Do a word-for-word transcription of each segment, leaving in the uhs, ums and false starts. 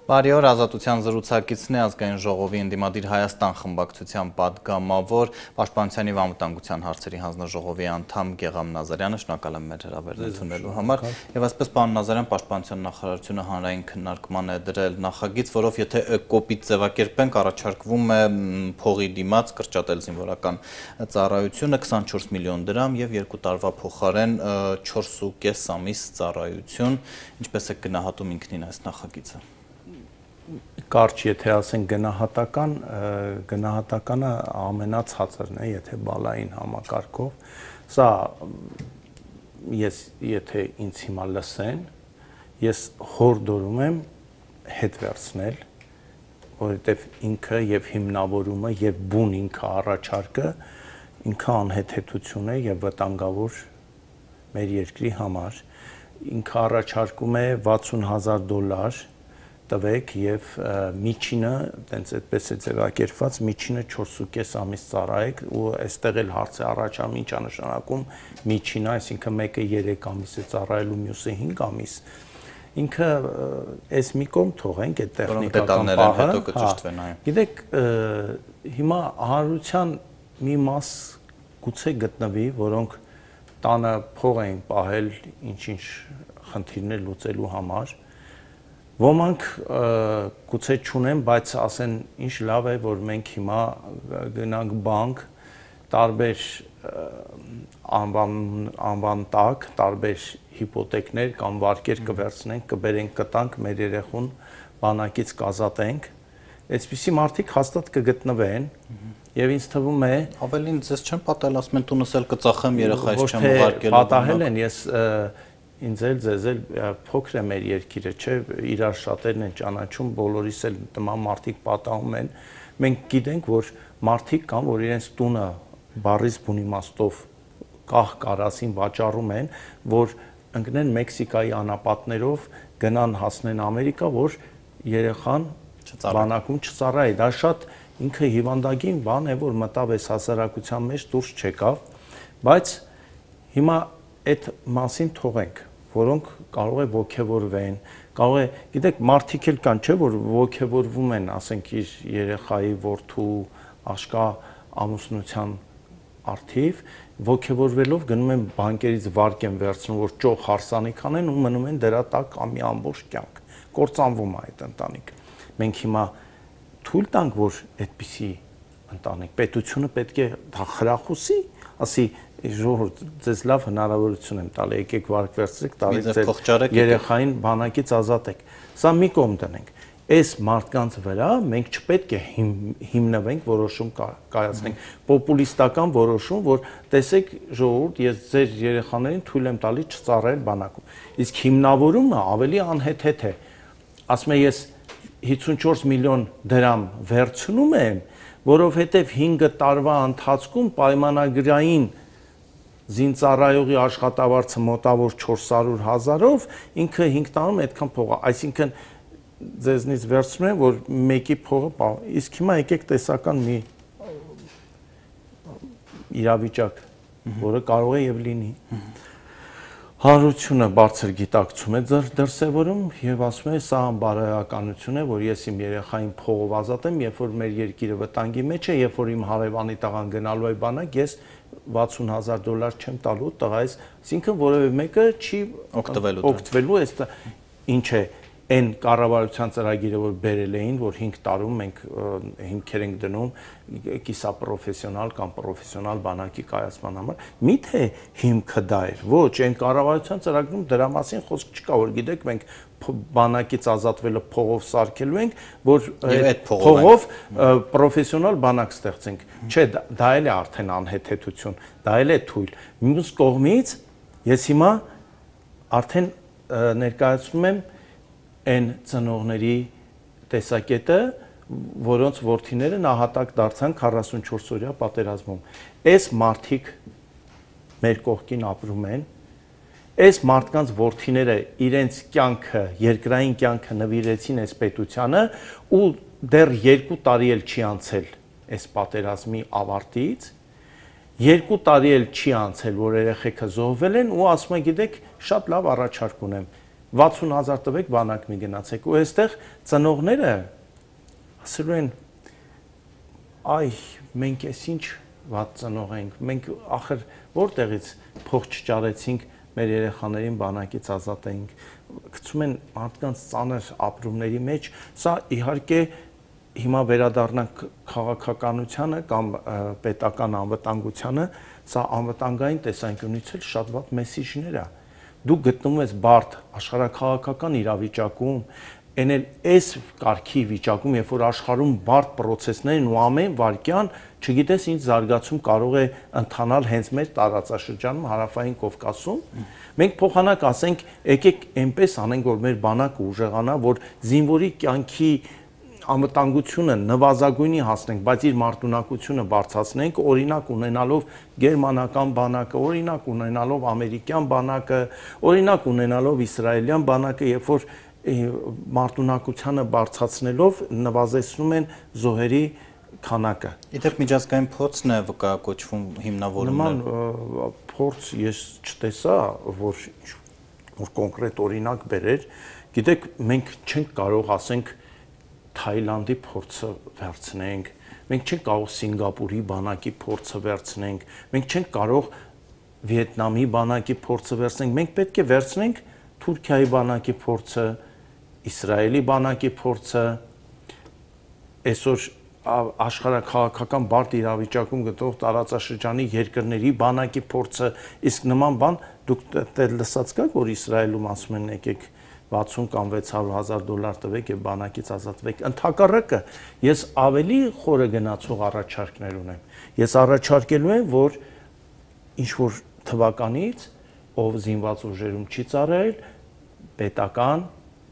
Բարի օր, Ազատության զրուցակիցն է ազգային ժողովի ընդդիմադիր Հայաստան խմբակցության պատգամավոր, Պաշտպանության և անվտանգության հարցերի հանձնաժողովի անդամ Գեգամ Նազարյանը, շնորհակալ եմ մեր հրավերն ընդունելու համար, եւ այսպես պարոն Նազարյան, Պաշտպանության նախարարությունը հանրային քննարկման է դրել նախագիծ, որով եթե կոպիտ ձևակերպենք, առաջարկվում է փողի դիմաց կրճատել զինվորական ծառայությունը քսանչորս միլիոն դրամ եւ երկու տարվա փոխարեն չորս ու կես ամիս ծառայություն, ինչպես է գնահատում ինքնին այս նախագիծը։ Կարճ եթե ասենք գնահատական, գնահատականը ամենացածրն է, եթե բալային համակարգով, սա ես եթե ինձ հիմա լսեն, ես հորդորում եմ հետ վերցնել, որովհետև ինքը եւ հիմնավորումը եւ բուն ինքը առաջարկը ինքը անհեթեթություն է եւ վտանգավոր մեր երկրի համար, ինքը առաջարկում է վաթսուն հազար դոլար տվեք եւ միջինը, տենց այդպես է ձևակերպված, միջինը չորս ու կես ամիս ծառայեք ու այստեղ էլ հարց է առաջանում ինչ է նշանակում միջինը, այսինքն մեկը երեք ամիս է ծառայելու, մյուսը հինգ ամիս։ Ինքը այս մի կողմ թողենք այդ տեխնիկական պահը, հետո կճշտվեն, այո։ Գիտեք, հիմա հանրության մի մաս գուցե գտնվի, որոնք տանը փող են պահել ինչ-ինչ խնդիրներ լուծելու համար։ Ոմանք գուցե չունեն, բայց ասեն ինչ լավ է, որ մենք հիմա գնանք բանկ, տարբեր անվան տակ, տարբեր հիպոթեկներ կամ վարկեր կվերցնենք, կբերենք կտանք, մեր երեխուն բանակից կազատենք, այսպիսի մարդիկ հաստատ կգտնվեն եւ ինձ թվում է ավելին ձեզ չեմ պատահել, ասում են տունս էլ կծախեմ, երեխայից չեմ ուղարկելու։ Պատահել են, ես ինձ էլ ձեզ էլ փոքր է մեր երկիրը, չէ, իրար շատերն են ճանաչում, բոլորիս էլ նման մարդիկ պատահում են։ Մենք գիտենք, որ մարդիկ կան, որ իրենց տունը բառից բուն իմաստով կախ կարասին վաճառում են, որ ընկնեն Մեքսիկայի անապատներով, գնան հասնեն Ամերիկա, որ երեխան բանակում չծառայի։ Դա շատ ինքը հիվանդագին բան է, որ մտավ այս հասարակության մեջ դուրս չեկավ, բայց հիմա այդ մասին թողենք, որոնք կարող է ոգևորվեն, կարող է, գիտեք, մարդիկ էլ կան, չէ, որ ոգևորվում են, ասենք իր երեխայի, որդու, աշկա ամուսնության արդիվ, ոգևորվելով գնում են բանկերից վարկ են վերցնում, որ ճոխ հարսանիք անեն ու մնում են դրա տակ ամի ամբողջ կյանք, կործանվում է այդ ընտանիքը։ Մենք հիմա թույլ տանք, որ այդպիսի ընտանիք, պետությունը պետք է դա խրախուսի, ասի ժողովուրդ, ձեզ լավ հնարավորություն եմ տալի, եկեք վարկ վերցրեք, տարեք ձեր երեխային բանակից ազատեք։ Սա մի կողմ դնենք։ Այս մարդկանց վրա մենք չպետք է հիմնվենք, որոշում կայացնենք, պոպուլիստական որոշում, որ տեսեք ժողովուրդ, ես ձեր երեխաներին թույլ եմ տալի չծառայել բանակում։ Իսկ հիմնավորումը ավելի անհեթեթ է։ Ասում եմ, ես հիսունչորս միլիոն դրամ վերցնում եմ, որովհետև հինգ տարվա ընթացքում պայմանագրային զինծառայողի աշխատավարձը մոտավոր չորս հարյուր հազարով ինքը հինգ տարում այդքան փող է, այսինքն ձեզնից վերցնում են, որ մեկի փողը, իսկ հիմա եկեք տեսական մի իրավիճակ, որը կարող է եւ լինի։ Հանրությունը բարձր գիտակցում է դրսևորում եւ ասում է սա անբարոյականություն է, որ ես իմ երեխային փողով ազատեմ, երբ որ մեր երկիրը վտանգի մեջ է, երբ որ իմ հարևանի տղան գնալու է բանակ, ես վաթսուն հազար դոլար չեմ տալու տղայիս, այսինքն որևէ մեկը չի օգտվելու, այս ինչ է այն կառավարության ծրագիրը, որ բերել էին, որ հինգ տարում մենք հիմքեր ենք դնում կիսապրոֆեսիոնալ կամ պրոֆեսիոնալ բանակի կայացման համար, միթե հիմքը դա էր, ոչ, այն կառավարության ծրագրում դրա մասին խոսք չկա, որ գիտեք, մենք բանակից ազատվելը փողով սարքելու ենք, որ փողով պրոֆեսիոնալ բանակ ստեղծենք։ Չէ, դա էլ է արդեն անհեթեթություն, դա էլ է թույլ։ Մյուս կողմից ես հիմա արդեն ներկայացնում եմ այն ծնողների տեսակետը, որոնց որդիները նահատակ դարձան քառասունչորս օրյա պատերազմում։ Այս մարդիկ մեր կողքին ապրում են, այս մարդկանց որդիները իրենց կյանքը, երկրային կյանքը նվիրեցին այս պետությանը ու դեռ երկու տարի էլ չի անցել այս պատերազմի ավարտից, երկու տարի էլ չի անցել, որ երեխեքը զոհվել են ու ասում են, գիտեք, շատ լավ առաջարկ ունեմ։ վաթսուն հազար տվեք բանակ մի գնացեք ու այստեղ ծնողները ասելու են այ մենք էս ինչ վատ ծնող ենք, մենք ախր որտեղից փող չճարեցինք մեր երեխաներին բանակից ազատենք, գցում են մարդկանց ծանր ապրումների մեջ, սա իհարկե հիմա վերադառնանք քաղաքականությանը կամ պետական անվտանգությանը, սա անվտանգային տեսանկյունից էլ շատ վատ մեսիջներ է։ Դու գտնվում ես բարդ աշխարհաքաղաքական իրավիճակում, այն էլ այս կարգի վիճակում, երբ որ աշխարհում բարդ process-ներն ու ամեն վարքյան, չգիտես ինչ զարգացում կարող է ընթանալ հենց մեր տարածաշրջանում, Հարավային Կովկասում, մենք փոխանակ ասենք, եկեք այնպես անենք, որ մեր բանակը ուժեղանա, որ զինվորի կյանքի անվտանգությունը նվազագույնի հասնենք, բայց իր մարտունակությունը բարձրացնենք, օրինակ ունենալով գերմանական բանակը, օրինակ ունենալով ամերիկյան բանակը, օրինակ ունենալով իսրայելյան բանակը, երբ որ մարտունակությանը բարձրացնելով նվազեցնում են զոհերի քանակը։ Իդեպ միջազգային փորձն է վկայակոչվում հիմնավորումներ։ Նման փորձ ես չտեսա, որ որ կոնկրետ օրինակ բերեր, գիտեք, մենք չենք կարող ասենք Թայլանդի փորձը վերցնենք, մենք չենք կարող Սինգապուրի բանակի փորձը վերցնենք, մենք չենք կարող Վիետնամի բանակի փորձը վերցնենք, մենք պետք է վերցնենք Թուրքիայի բանակի փորձը, Իսրայելի բանակի փորձը, այսօր աշխարհաքաղաքական բարդ իրավիճակում գտնվող տարածաշրջանի երկրների բանակի փորձը, իսկ նման բան դուք լսած կաք, որ Իսրայելում ասում են եկեք վաթսուն կամ վեց հարյուր հազար դոլար տվեք եւ բանակից ազատվեք։ Ընդհակառակը ես ավելի խորը գնացող առաջարկներ ունեմ։ Ես առաջարկելու եմ, որ ինչ որ թվականից ով զինված ուժերում չի ծառայել, պետական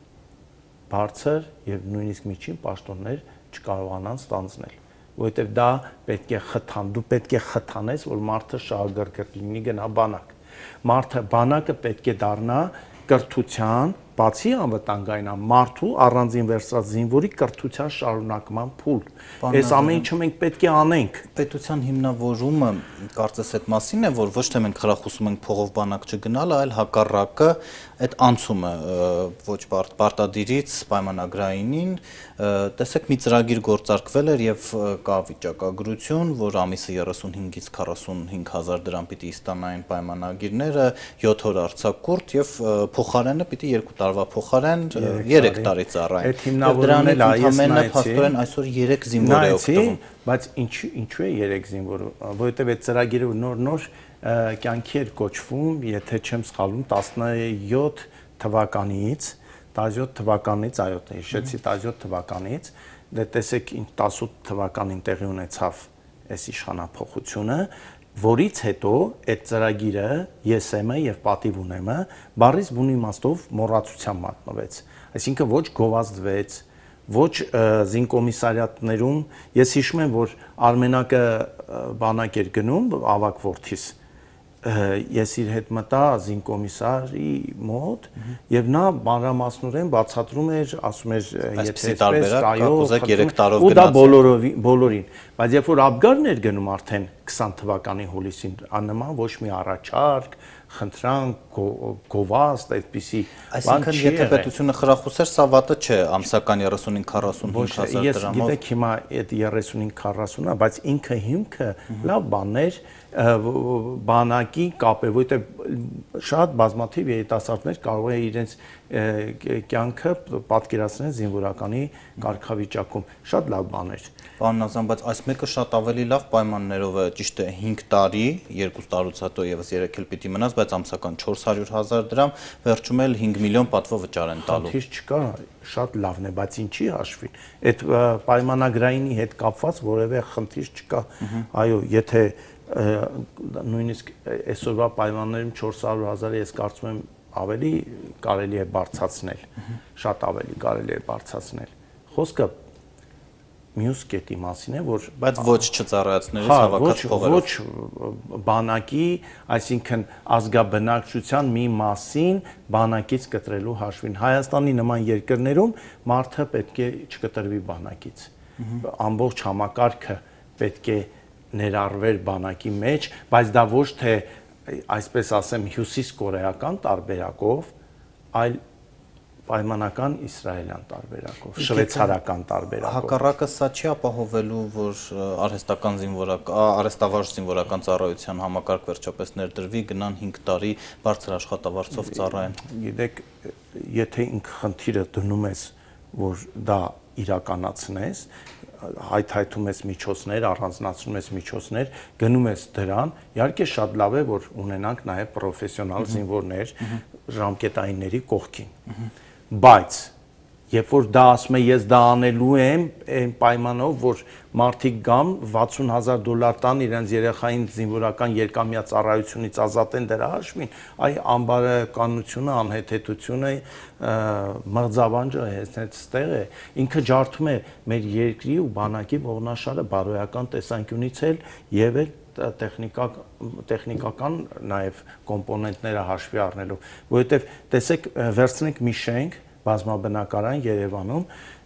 բարձր եւ նույնիսկ միջին պաշտոններ չկարողանան ստանձնել, որովհետեւ դա պետք է խթան, դու պետք է խթանես, որ մարդը շահագրգռ լինի գնա բանակ։ Մարդը բանակը պետք է դառնա կրթության, բացի անվտանգային, մարդու առանձին վերցրած զինվորի կրթության շարունակման փուլ։ Այս ամեն ինչը մենք պետք է անենք։ Պետության հիմնավորումը կարծես այդ մասին է, որ ոչ թե մենք խրախուսում ենք փողով բանակ չգնալ, այլ հակառակը այդ անցումը ոչ պարտադիրից պայմանագրայինին, տեսեք մի ծրագիր գործարկվել էր եւ կա վիճակագրություն, որ ամիսը երեսունհինգից քառասունհինգ հազար դրամ պիտի ստանային պայմանագիրները, յոթ օր արձակուրդ եւ փոխարենը պիտի երկու տարվա փոխարեն երեք տարի ծառային։ Այդ հիմնավորումն էլ ամենը փաստորեն այսօր երեք զինվոր է օգտվում։ Բայց ինչու ինչու է երեք զինվոր, որովհետեւ այդ ծրագիրը նոր-նոր կյանքի էր կոչվում, եթե չեմ սխալվում, տասնյոթ թվականից, տասնյոթ թվականից, այո, հիշեցի տասնյոթ թվականից, դե տեսեք տասնութ թվականին տեղի ունեցավ այս իշխանափոխությունը, որից հետո այդ ծրագիրը ես եմ եւ պատիվ ունեմը բառից բուն իմաստով մոռացության մատնվեց, այսինքն ոչ գովազդվեց, ոչ զինկոմիսարիատներում, ես հիշում եմ, որ Արմենակը բանակ էր գնում ավակ որդիս, ես իր հետ մտա զինկոմիսարի մոտ եւ նա մանրամասնորեն բացատրում էր, ասում էր, եթե այսպես այո, երեք տարով գնաց։ Ու դա բոլորին, բայց երբ որ Աբգարն էր գնում արդեն քսան թվականի հուլիսին, աննման ոչ մի առաջարկ, խնդրանք, գովազդ, այդպիսի բան չի եղել։ Այսինքն եթե պետությունը խրախուսեր, սա վատը չէ, ամսական երեսունհինգ քառասունհինգ հազար դրամով։ Ես գիտեք հիմա այդ երեսունհինգ քառասունը, բայց ինքը հիմքը լավ բաններ բանակի կապ է, որովհետև շատ բազմաթիվ երիտասարդներ կարող է իրենց կյանքը պատկերացնել զինվորականի կարգավիճակում, շատ լավ բաներ։ Պարոն Նազարյան, բայց այս մեկը շատ ավելի լավ պայմաններով է, ճիշտ է հինգ տարի, երկու տարուց հետո եւս երեք էլ պիտի մնաս, բայց ամսական չորս հարյուր հազար դրամ, վերջում էլ հինգ միլիոն պատվո վճար են տալու։ Խնդիր չկա, շատ լավն է, բայց ինչի հաշվին։ Այդ պայմանագրայինի հետ կապված որևէ խնդիր չկա։ Այո, եթե նույնիսկ այսօրվա պայմաններում չորս հարյուր հազարը ես կարծում եմ ավելի կարելի է բարձրացնել, շատ ավելի կարելի է բարձրացնել։ Խոսքը մյուս կետի մասին է, որ բայց ոչ չծառայացնելիս հավաքած փողերով։ Ոչ բանակի, այսինքն ազգաբնակչության մի մասին բանակից կտրելու հաշվին։ Հայաստանի նման երկրներում մարդը պետք է չկտրվի բանակից։ Ամբողջ համակարգը պետք է ներառվեր բանակի մեջ, բայց դա ոչ թե այսպես ասեմ հյուսիս կորեական տարբերակով, այլ պայմանական իսրայելյան տարբերակով, շվեյցարական տարբերակով։ Հակառակը սա չի ապահովելու, որ արհեստական զինվորական, արհեստավարժ զինվորական ծառայության համակարգ վերջապես ներդրվի, գնան հինգ տարի բարձր աշխատավարձով ծառայեն։ Գիտեք, եթե ինքը խնդիրը դնում ես, որ դա իրականացնես, հայթայթում ես միջոցներ, առանձնացնում ես միջոցներ, գնում ես դրան, իհարկե շատ լավ է, որ ունենանք նաև պրոֆեսիոնալ զինվորներ ժամկետայինների կողքին։ Բայց երբ որ դա ասում է ես դա անելու եմ, այն պայմանով, որ մարդիկ գան վաթսուն հազար դոլար տան իրենց երեխային զինվորական երկամյա ծառայությունից ազատեն դրա հաշվին, այ անբարոյականությունը, անհեթեթությունը, մղձավանջը հենց այդտեղ է, ինքը ջարդում է մեր երկրի ու բանակի ողնաշարը բարոյական տեսանկյունից էլ եւ էլ տեխնիկական նաև կոմպոնենտները հաշվի առնելով, որովհետեւ տեսեք, վերցնենք մի շենք բազմաբնակարան Երևանում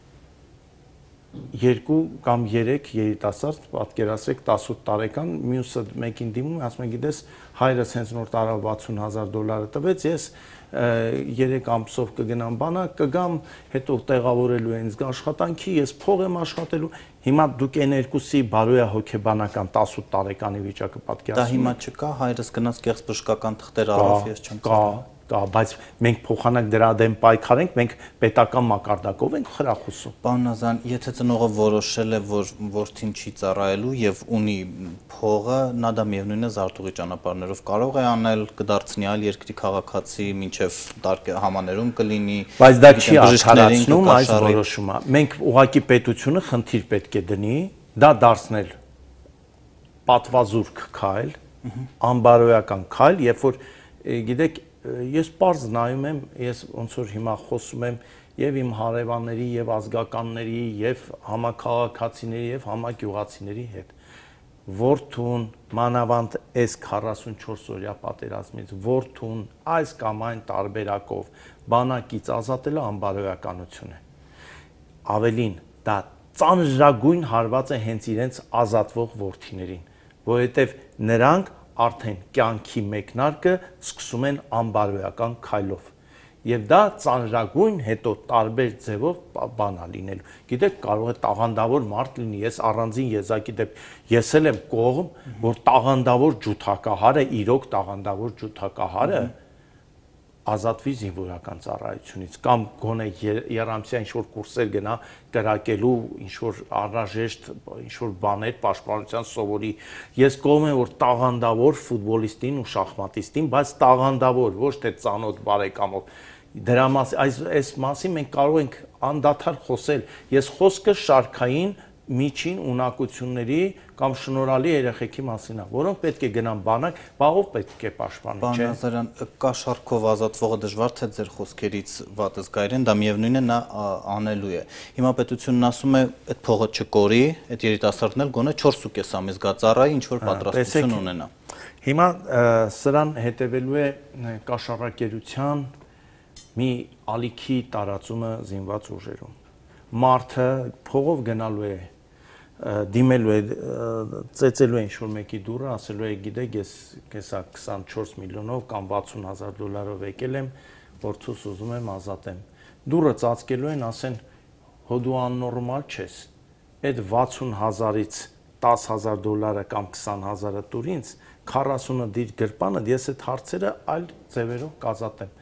երկու կամ երեք երիտասարդ, պատկերացրեք տասութ տարեկան, մյուսը մեկին դիմում, ասում է գիտես, հայրս հենց նոր տարավ վաթսուն հազար դոլարը տվեց, ես երեք ամսով կգնամ բանակ, կգամ, հետո տեղավորելու են ինձ աշխատանքի, ես փող եմ աշխատելու, հիմա դուք այն երկուսի բարոյահոգեբանական տասութ տարեկանի վիճակը պատկերացնում եք։ Դա հիմա չկա, հայրս գնաց կեղծ բժշկական թղթեր արավ, ես չեմ կարող։ Կա, բայց մենք փոխանակ դրա դեմ պայքարենք, մենք պետական մակարդակով ենք խրախուսում։ Պարոն Նազարյան, եթե ծնողը որոշել է, որ որդին չի ծառայելու եւ ունի փողը, նա դա միևնույն է զարտուղի ճանապարհներով կարող է անել, կդարձնի այլ երկրի քաղաքացի, մինչեւ համաներում կլինի։ Բայց դա չի արդարացնում այս որոշումը։ Մենք ուղղակի պետությունը խնդիր պետք է դնի, դա դարձնել պատվազուրկ քայլ, անբարոյական քայլ, երբ որ գիտեք ես պարզ նայում եմ, ես ոնց որ հիմա խոսում եմ եւ իմ հարևանների եւ ազգականների եւ համակարգացիների եւ համագյուղացիների հետ, որդուն մանավանդ այս քառասունչորս օրյա պատերազմից որդուն այս կամ այն տարբերակով բանակից ազատելը անբարոյականություն է։ Ավելին, դա ծանրագույն հարված է հենց իրենց ազատվող որդիներին, որովհետեւ նրանք արդեն կյանքի մեկնարկը սկսում են անբարոյական քայլով եւ դա ծանրագույն հետո տարբեր ձևով բանա լինելու։ Գիտեք, կարող է տաղանդավոր մարդ լինի, ես առանձին եզակի դեպ ես էլ եմ կողմ, որ տաղանդավոր ջութակահարը, իրոք տաղանդավոր ջութակահարը ազատվի զինվորական ծառայությունից կամ գոնե երամսյա ինչ-որ կուրսեր գնա կրակելու ինչ-որ անհրաժեշտ ինչ-որ բաներ պաշտպանության սովորի։ Ես կողմ եմ, որ տաղանդավոր ֆուտբոլիստին ու շախմատիստին, բայց տաղանդավոր, ոչ թե ծանոթ բարեկամով։ Դրա մաս այս այս մասին մենք կարող ենք անդադար խոսել։ Ես խոսքը շարքային միջին ունակությունների կամ շնորհալի երեխեքի մասին է, որոնք պետք է գնան բանակ, բաղով պետք է պաշտպանեն, չէ՞։ Պարոն Նազարյան, կա շարքով ազատվողը դժվար թե ձեր խոսքերից վատ զգայրեն, դա միևնույն է նա անելու է։ Հիմա պետությունն ասում է, այդ փողը չկորի, այդ երիտասարդն էլ գոնե չորս ու կես ամիս գա ծառայի, ինչ որ պատրաստություն ունենա։ Հիմա սրան հետևելու է կաշառակերության մի ալիքի տարածումը զինված ուժերում։ Մարդը փողով գնալու է, դիմելու է, ծեծելու է ինչ-որ մեկի դուռը, ասելու է գիտեք ես կեսա քսանչորս միլիոնով կամ վաթսուն հազար դոլարով եկել եմ, որդուս ուզում եմ ազատեմ։ Դուռը ծածկելու են, ասեն հո դու աննորմալ չես, այդ վաթսուն հազարից տաս հազար դոլարը կամ քսան հազարը տուր ինձ, քառասունը դիր գրպանը, ես այդ հարցերը այլ ձևերով կազատեմ։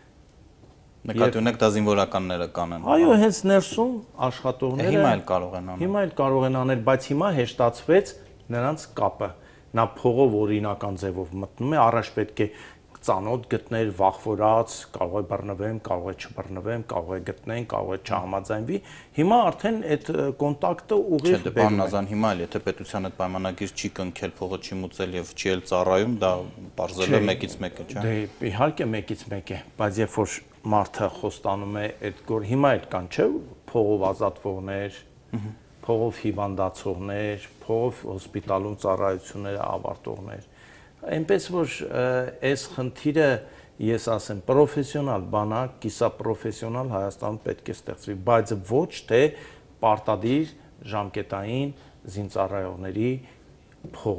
Նկատի ունեք դա զինվորականները կանեն։ Այո, հենց ներսում աշխատողները հիմա էլ կարող են անել։ Հիմա էլ կարող են անել, բայց հիմա հեշտացվեց նրանց կապը։ Նա փողով օրինական ձևով մտնում է, առաջ պետք է ծանոթ գտներ, վախվորած, կարող է բռնվեմ, կարող է չբռնվեմ, կարող է գտնեն, կարող է չհամաձայնվի։ Հիմա արդեն այդ կոնտակտը ուղիղ բերում է։ Չէ, պարոն Նազարյան, հիմա էլ եթե պետության այդ պայմանագիր չի կնքել, փողը չի մուծել եւ չի էլ ծառայում, դա բարձրել է մեկից մեկը, չէ՞։ Դե իհարկե մեկից մեկ է, բայց երբ որ մարդը խոստանում է այդ գոր հիմա էլ կան, չէ՞, փողով ազատվողներ, փողով հիվանդացողներ, փողով հոսպիտալում ծառայությունները ավարտողներ։ Այնպես որ այս խնդիրը ես ասեմ պրոֆեսիոնալ բանակ, կիսապրոֆեսիոնալ Հայաստանում պետք է ստեղծվի, բայց ոչ թե պարտադիր ժամկետային զինծառայողների փողի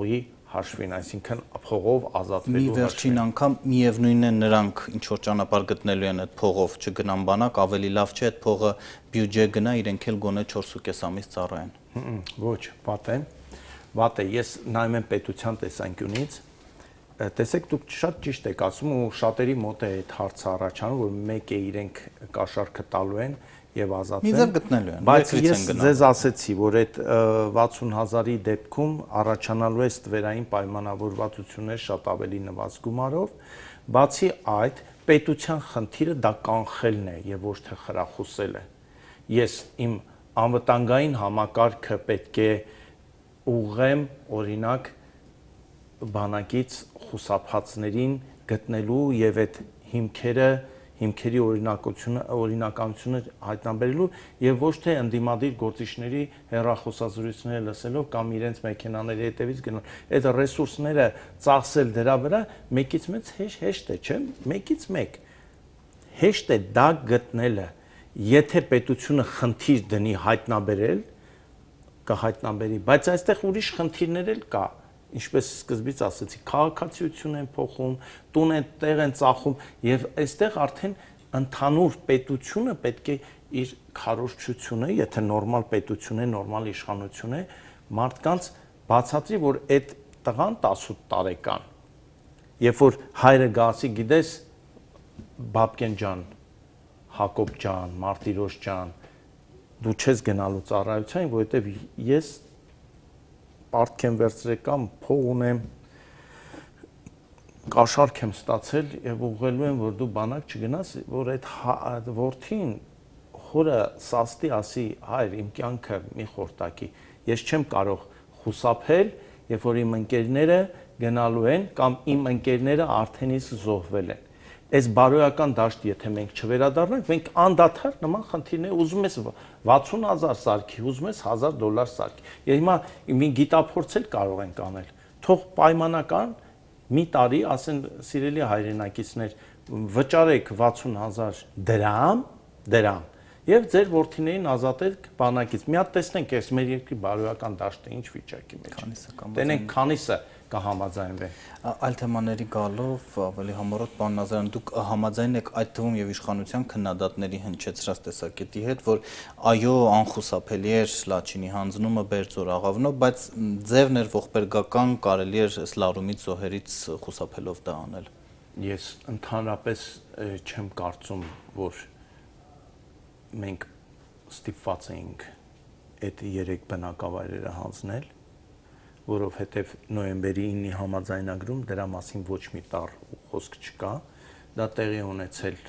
հաշվին, այսինքն փողով ազատվելու հաշվին։ Մի վերջին անգամ միևնույնն է նրանք ինչ որ ճանապարհ գտնելու են այդ փողով չգնան բանակ, ավելի լավ չէ այդ փողը բյուջե գնա, իրենք էլ գոնե չորս ու կես ամիս ծառայեն։ Ոչ, վատ է։ Վատ է, ես նայում եմ պետության տեսանկյունից, տեսեք դուք շատ ճիշտ եք ասում ու շատերի մոտ է այդ հարցը առաջանում, որ մեկ է իրենք կաշառքը տալու են եւ ազատվեն։ Միձև գտնելու են։ Բայց ես ձեզ ասեցի, որ այդ վաթսուն հազարի դեպքում առաջանալու է ստվերային պայմանավորվածություններ շատ ավելի նվազ գումարով, բացի այդ պետության խնդիրը դա կանխելն է եւ ոչ թե խրախուսելը։ Ես իմ անվտանգային համակարգը պետք է ուղղեմ օրինակ բանակից խուսափածներին գտնելու եւ այդ հիմքերը հիմքերի օրինակությունը օրինականությունը հայտնաբերելու եւ ոչ թե ընդդիմադիր գործիչների հեռախոսազրույցները լսելով կամ իրենց մեքենաների հետևից գնալ այդ ռեսուրսները ծախսել դրա վրա մեկից մեծ հեշտ է, չէ՞, մեկից մեկ հեշտ է դա գտնելը, եթե պետությունը խնդիր դնի հայտնաբերել կհայտնաբերի, բայց այստեղ ուրիշ խնդիրներ էլ կա, ինչպես սկզբից ասացի, քաղաքացիություն են փոխում, տուն են, տեղ են ծախում եւ այստեղ արդեն ընդհանուր պետությունը պետք է իր քարոզչությունը, եթե նորմալ պետություն է, նորմալ իշխանություն է, մարդկանց բացատրի, որ այդ տղան տասութ տարեկան, երբ որ հայրը գասի, գիտես, Բաբկեն ջան, Հակոբ ջան, Մարտիրոս ջան, դու չես գնալու ծառայության, որովհետեւ ես պարտք եմ վերցրել կամ փող ունեմ, կաշառք եմ ստացել եւ ուղղելու եմ, որ դու բանակ չգնաս, որ այդ որդին հորը սաստի ասի, հայր, իմ կյանքը մի խորտակի, ես չեմ կարող խուսափել, երբ որ իմ ընկերները գնալու են կամ իմ ընկերները արդեն իսկ զոհվել են։ Այս բարոյական դաշտը եթե մենք չվերադառնանք, մենք անդադար նման խնդիրներ ուզում ես վաթսուն հազար սարքի, ուզում ես հազար դոլար սարքի։ Եվ հիմա մի գիտափորձել կարող ենք անել։ Թող պայմանական մի տարի, ասեն սիրելի հայրենակիցներ, վճարեք վաթսուն հազար դրամ, դրամ, եւ ձեր որդիներին ազատեք բանակից։ Մի հատ տեսնենք այս մեր երկրի բարոյական դաշտը ինչ վիճակի մեջ է։ Տենենք քանիսը կհամաձայնվեն։ Այլ թեմաների գալով ավելի համառոտ պարոն Նազարյան, դուք համաձայն եք այդ թվում եւ իշխանության քննադատների հնչեցրած տեսակետի հետ, որ այո, անխուսափելի էր Լաչինի հանձնումը Բերձոր աղավնով, բայց ձևն էր ողբերգական, կարելի էր Սլարումից զոհերից խուսափելով դա անել։ Ես ընդհանրապես չեմ կարծում, որ մենք ստիպված էինք այդ երեք բնակավայրերը հանձնել, որովհետև նոյեմբերի իննի համաձայնագրում դրա մասին ոչ մի տառ խոսք չկա, դա տեղի ունեցել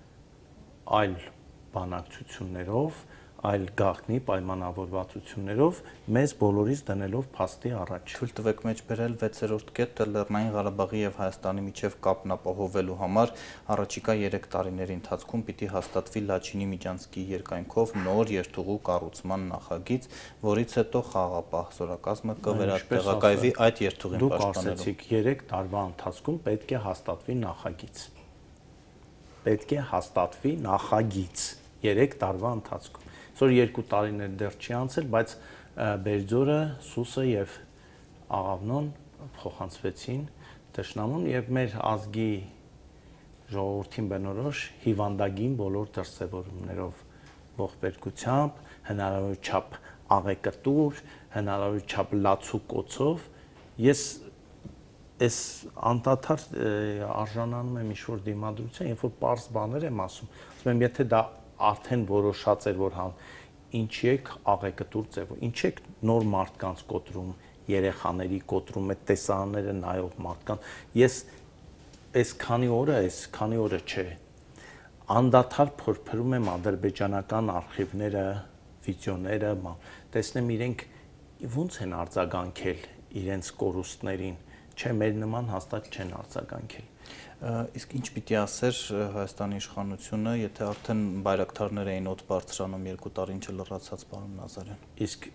այլ բանակցություններով, այլ գաղտնի պայմանավորվածություններով, մեզ բոլորիս դնելով փաստի առաջ։ Թույլ տվեք մեջբերել վեցերորդ կետը Լեռնային Ղարաբաղի եւ Հայաստանի միջև կապն ապահովելու համար առաջիկա երեք տարիների ընթացքում պիտի հաստատվի Լաչինի միջանցքի երկայնքով նոր երթուղու կառուցման նախագիծ, որից հետո խաղաղապահ զորակազմը կվերատեղակայվի այդ երթուղին պաշտպանելու։ Դուք ասացիք երեք տարվա ընթացքում պետք է հաստատվի նախագիծ։ Պետք է հաստատվի նախագիծ երեք տարվա ընթացքում։ Այսօր երկու տարիներ դեռ չի անցել, բայց Բերձորը, Սուսը եւ Աղավնոն փոխանցվեցին Տշնամուն եւ մեր ազգի ժողովրդին բնորոշ հիվանդագին բոլոր դրսևորումներով ողբերգությամբ, հնարավոր չափ աղեկտուր, հնարավոր չափ լացու կոցով ես այս անդադար արժանանում եմ ինչ-որ դիմադրության, երբ որ պարզ բաներ եմ ասում, ասում եմ, եթե դա արդեն որոշած էր, որ համ ինչի եք աղեկտուր ձևով, ինչի եք նոր մարդկանց կոտրում, երեխաների կոտրում, այդ տեսարանները նայող մարդկանց, ես այս քանի օրը, այս քանի օրը չէ, անդադար փորփրում եմ ադրբեջանական արխիվները, վիդեոները, տեսնեմ իրենք ոնց են արձագանքել իրենց կորուստներին, չէ, մեր նման հաստատ չեն արձագանքել։ Իսկ ինչ պիտի ասեր Հայաստանի իշխանությունը, եթե արդեն բայրակթարներ էին օդ բարձրանում երկու տարին չլռացած, պարոն Նազարյան։ Իսկ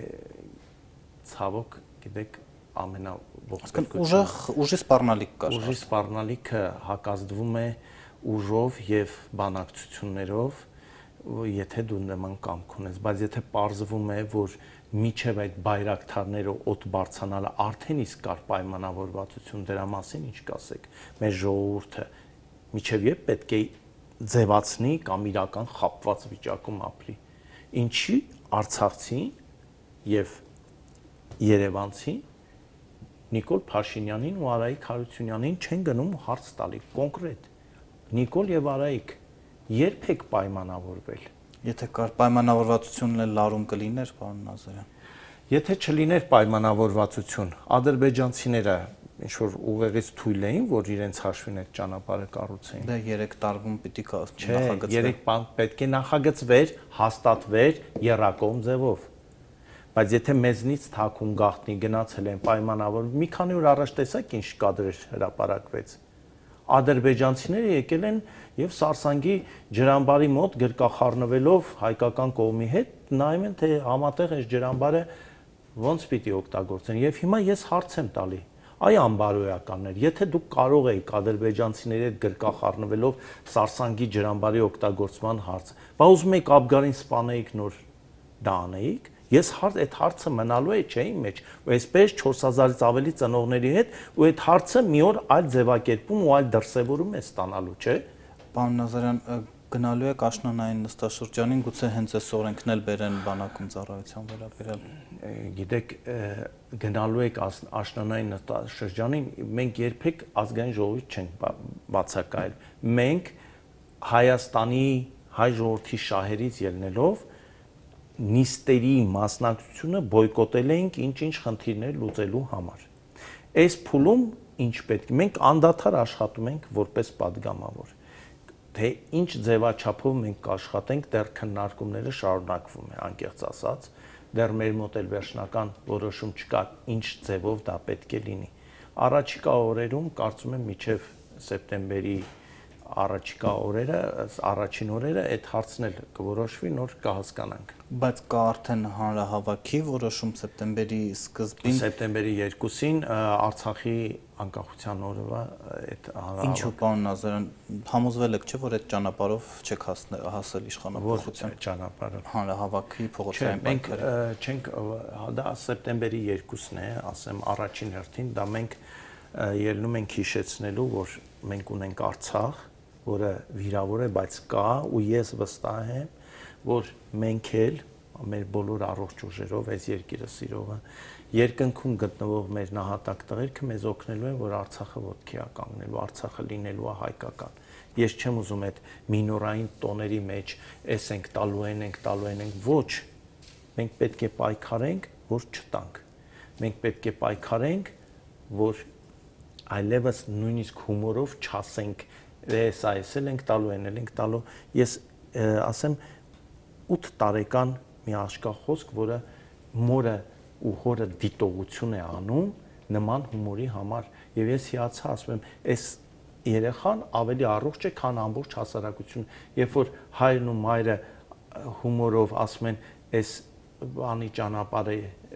ցավոք, գիտեք, ամենաողբերգությունը ուժեղ ուժի սպառնալիք կար։ Ուժի սպառնալիքը հակազդվում է ուժով եւ բանակցություններով, եթե դու նման կամք ունես, բայց եթե պարզվում է, որ միջև այդ բայրակթարները օդ բարձանալը արդեն իսկ կար պայմանավորվածություն, դրա մասին ինչ կասեք։ Մեր ժողովուրդը միջև երբ պետք է ձևացնի կամ իրական խապված վիճակում ապրի։ Ինչի արցախցին եւ երևանցին Նիկոլ Փաշինյանին ու Արայիկ Հարությունյանին չեն գնում հարց տալի կոնկրետ։ Նիկոլ եւ Արայիկ երբ եք պայմանավորվել։ Եթե կար պայմանավորվածությունն էլ լարում կլիներ, պարոն Նազարյան։ Եթե չլիներ պայմանավորվածություն, ադրբեջանցիները ինչ որ ուղեղից թույլ էին, որ իրենց հաշվին այդ ճանապարհը կառուցեին։ Դա երեք տարվում պիտի նախագծվեր։ Չէ, երեք բան պետք է նախագծվեր, հաստատվեր եռակողմ ձևով։ Բայց եթե մեզնից թաքուն գաղտնի գնացել են պայմանավոր, մի քանի օր առաջ տեսակ ինչ կադրեր հրապարակվեց։ Ադրբեջանցիները եկել են եւ Սարսանգի ջրամբարի մոտ գրկախառնվելով հայկական կողմի հետ նայում են թե համատեղ այս ջրամբարը ոնց պիտի օգտագործեն եւ հիմա ես հարց եմ տալի այ անբարոյականներ, եթե դուք կարող եք ադրբեջանցիների հետ գրկախառնվելով Սարսանգի ջրամբարի օգտագործման հարցը, բա ուզում եք Աբգարին սպանեիք նոր դա անեիք, ես հարց այդ հարցը մնալու է չէ իմ մեջ, ու այսպես չորս հազարից ավելի ծնողների հետ, ու այդ հարցը մի օր այլ ձևակերպում ու այլ դրսևորում է ստանալու, չէ։ Պարոն Նազարյան, գնալու եք աշնանային նստաշրջանին, գուցե հենց այս օրենքն էլ բերեն բանակում ծառայության վերաբերյալ։ Գիտեք, գնալու եք աշնանային նստաշրջանին, մենք երբեք ազգային ժողովուրդ չենք բացակայել։ Մենք Հայաստանի հայ ժողովրդի շահերից ելնելով նիստերի մասնակցությունը բոյկոտել էինք ինչ-ինչ խնդիրներ լուծելու համար։ Այս փուլում ինչ պետք է, մենք անդադար աշխատում ենք որպես падգամավոր։ Թե ինչ ձևաչափով մենք կաշխատենք, դեռ քննարկումները շարունակվում է, անկեղծ ասած, դեռ մեր մոտ էլ վերջնական որոշում չկա, ինչ ձևով դա պետք է լինի։ Առաջիկա օրերում կարծում եմ մինչև սեպտեմբերի առաջիկա օրերը, առաջին օրերը այդ հարցն էլ կորոշվի, նոր կհասկանանք։ Բայց կա արդեն հանրահավաքի որոշում սեպտեմբերի սկզբին։ Սեպտեմբերի երկուսին Արցախի անկախության օրվա այդ հանրահավաքը։ Ինչու, պարոն Նազարյան, համոզվել եք, չէ՞ որ այդ ճանապարհով չեք հասել իշխանապողության ճանապարհով։ Հանրահավաքի փողոցային պայքարը։ Մենք չենք, դա սեպտեմբերի երկուսն է, ասեմ առաջին հերթին, դա մենք ելնում ենք հիշեցնելու, որ մենք ունենք Արցախ, որը վիրավոր է, բայց կա, ու ես վստահ եմ, որ մենք էլ մեր բոլոր առողջ ուժերով այս երկիրը սիրողը երկնքում գտնվող մեր նահատակ տղերքը մեզ օգնելու են, որ Արցախը ոտքի է կանգնելու, Արցախը լինելու է հայկական։ Ես չեմ ուզում այդ մինորային տոների մեջ էս ենք տալու են, ենք տալու են, ենք ոչ։ Մենք պետք է պայքարենք, որ չտանք։ Մենք պետք է պայքարենք, որ այլևս նույնիսկ հումորով չասենք Ես այս էլ ենք տալու են, էլ ենք տալու։ Ես ասեմ ութ տարեկան մի աշկախոսք, որը մորը ու հորը դիտողություն է անում նման հումորի համար։ Եվ ես հիացա, ասում եմ, այս երեխան ավելի առողջ է, քան ամբողջ հասարակությունը։ Երբ որ հայրն ու մայրը հումորով ասում են, այս բանի ճանապարհը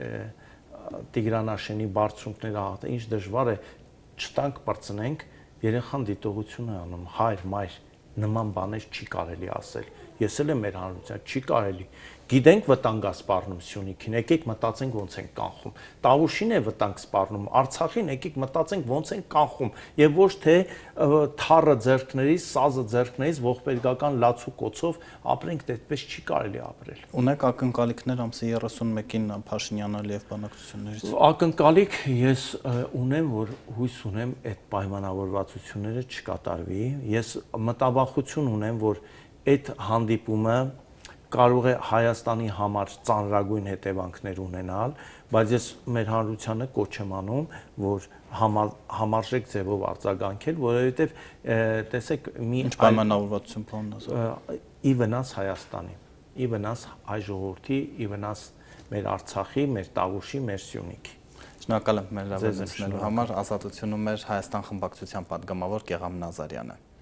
Տիգրանաշենի բարձունքները հաղթ, ինչ դժվար է, չտանք բրցնենք, երեխան դիտողություն է անում, հայր, մայր, նման բաներ չի կարելի ասել։ Ես էլ եմ մեր հանրության, չի կարելի։ Գիտենք վտանգ է սպառնում Սյունիքին, եկեք մտածենք ոնց են կանխում։ Տավուշին է վտանգ սպառնում, Արցախին եկեք մտածենք ոնց են կանխում, եւ ոչ թե թառը ձեռքներից, սազը ձեռքներից ողբերգական լացու կոցով ապրենք, այդպես չի կարելի ապրել։ Ունեք ակնկալիքներ ամսի երեսունմեկին Փաշինյանալ եւ բանակցություններից։ Ակնկալիք ես ունեմ, որ հույս ունեմ այդ պայմանավորվածությունները չկատարվի։ Ես մտավախություն ունեմ, որ այդ հանդիպումը կարող է Հայաստանի համար ծանրագույն հետևանքներ ունենալ, բայց ես մեր հանրությանը կոչ եմ անում, որ համարժեք ձևով արձագանքել, որովհետև տեսեք մի ինչ պայմանավորվածություն պլանացել ի վնաս Հայաստանի, ի վնաս հայ ժողովրդի, ի վնաս մեր Արցախի, մեր Տավուշի, մեր Սյունիքի։ Շնորհակալ եմ մեր լավացնելու համար, ազատությունում մեր Հայաստան խմբակցության պատգամավոր Գեղամ Նազարյանը։